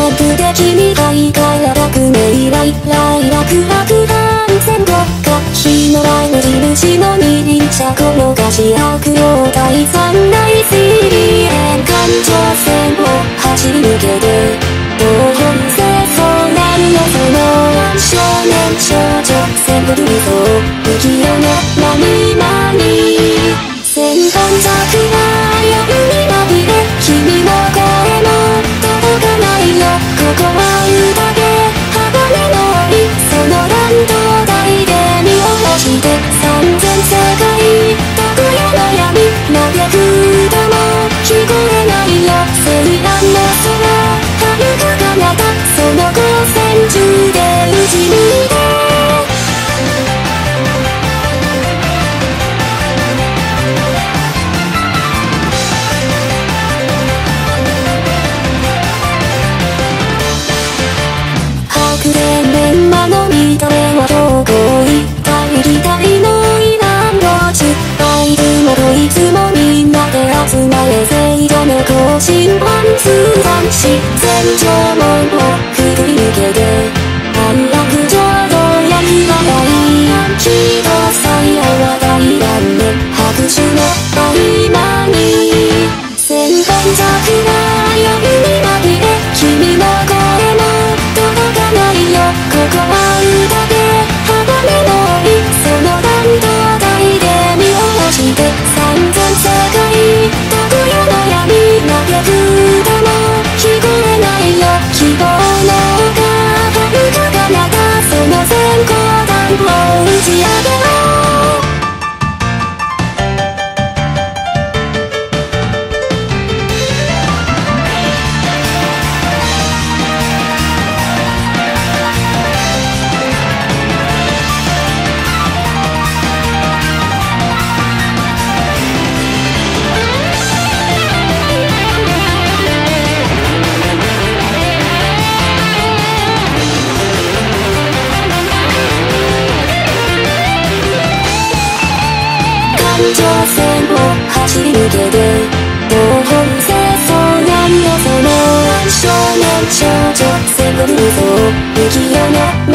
全部で君がいいから楽ね来楽安全国家日の来無印の二輪車この菓子悪用第三大水蓮環状線を走り抜けて東本清掃なるのその少年少女全部理想不器用な何々千本桜夜にまみれ君の声も届かないよここは宴鋼の檻その乱闘台で見下ろして三千世界特有の闇嘆く歌も聞こえないよ青蘭の空遥か彼方その光線中で打ち抜いて錬磨の見た目はどこ行った行きたいのいらん路地あいつもこいつもみんなで集まれ制度の更新ワンツー男子全縄文をくぐり抜けて安楽浄土やりがないきっと最後は大乱で拍手の合間に千本桜夜にまみれ君の声も届かないよここは宴鋼の檻その弾道台で見下ろして三千世界特有の闇嘆く歌も聞こえないよ希望の丘遥か彼方その閃光弾を打ち上げろ環状線を走り抜けて東本清掃なんよその少年少女全部理想不器用な